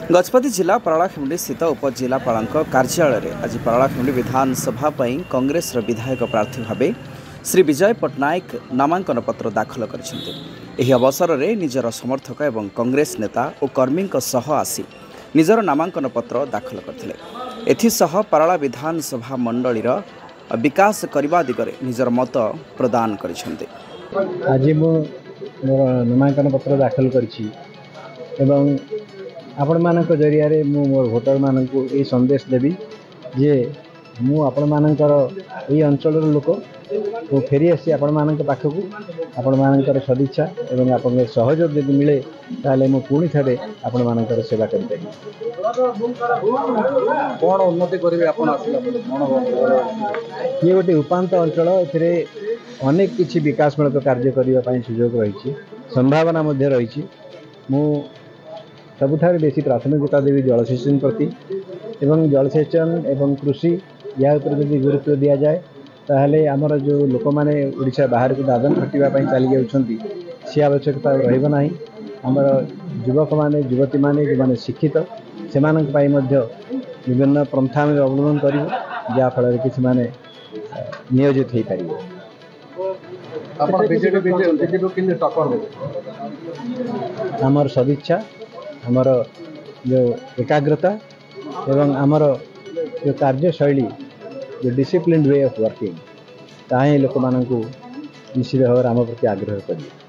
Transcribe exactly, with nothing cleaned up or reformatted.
गजपति जिला परालाखेमुंडी स्थित उपजिलापाल कार्यालय आज परालाखेमुंडी विधानसभा कांग्रेस विधायक प्रार्थी भाव श्री विजय पट्टनायक नामांकन पत्र दाखल कर अवसर में निजर समर्थक एवं कांग्रेस नेता और कर्मी आसी निजर नामांकन पत्र दाखल करते एथिसह पराला विधानसभा मंडलीर विकास करने दिगरे निजर मत प्रदान कर आज मोर नामांकन पत्र दाखल करिछि एवं आपण मानक जरिया रे मु मोर भोटर मानक ये संदेश देवी जे मु आपण मानकर ये अंचल लोक तो फेरी आसी आपण मानक पाखकू आपण मानकर सदिच्छा एवं आपण सहयोग यदि मिले ताले मु पुणी थे आपण मानकर सेवा करते कौन उन्नति करेंगे आपण आसिला ये गोटे उपांत अंचल ए अनेक किछि विकासमूलक कार्य करने सुजोग रही संभावना मध्य रही मु सबुठार बेसी प्राथमिकता देवी जलसेचन प्रति एवं जलसेचन एवं कृषि या यदि गुरुत्व दि जाए ताहले आमर जो लोक मैंने ओडिशा बाहर को दादन खटिवाई चली जाउछंती सी आवश्यकता रहिबो नाही। आमर युवक माने युवती माने जो माने शिक्षित से विभिन्न प्रथा में अवलंबन कर जहाँफल कि माने नियोजित हो पार आमर सदिच्छा आमर जो एकाग्रता एवं आमर जो कार्यशैली जो डिसिप्लिन वे ऑफ वर्किंग ताही लोक मानू निश्चित भाव आम प्रति आग्रह करें।